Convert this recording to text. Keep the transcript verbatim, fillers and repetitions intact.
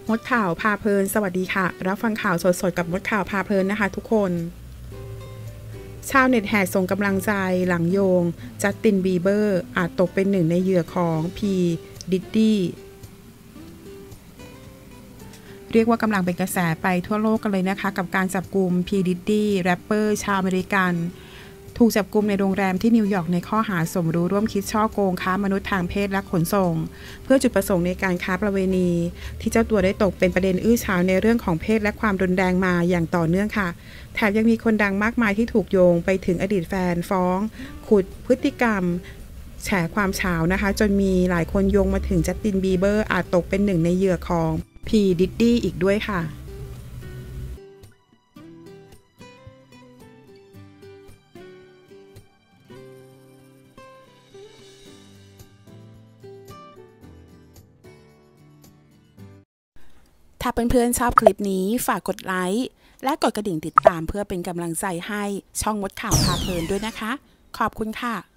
มดข่าวพาเพลินสวัสดีค่ะรับฟังข่าวสดๆกับมดข่าวพาเพลินนะคะทุกคนชาวเน็ตแห่ส่งกำลังใจหลังโยงจัสตินบีเบอร์อาจตกเป็นหนึ่งในเหยื่อของพีดิดดี้เรียกว่ากำลังเป็นกระแสไปทั่วโลกกันเลยนะคะกับการจับกุมพีดิดดี้แรปเปอร์ชาวอเมริกันถูกจับกุมในโรงแรมที่นิวยอร์กในข้อหาสมรู้ร่วมคิดฉ้อโกงค้ามนุษย์ทางเพศและขนส่งเพื่อจุดประสงค์ในการค้าประเวณีที่เจ้าตัวได้ตกเป็นประเด็นอื้อฉาวในเรื่องของเพศและความรุนแรงมาอย่างต่อเนื่องค่ะแถมยังมีคนดังมากมายที่ถูกโยงไปถึงอดีตแฟนฟ้องขุดพฤติกรรมแฉความเฉานะคะจนมีหลายคนโยงมาถึงจัสตินบีเบอร์อาจตกเป็นหนึ่งในเหยื่อของพีดิดดี้อีกด้วยค่ะถ้าเพื่อนๆชอบคลิปนี้ฝากกดไลค์และกดกระดิ่งติดตามเพื่อเป็นกำลังใจให้ช่องมดข่าวพาเพลินด้วยนะคะขอบคุณค่ะ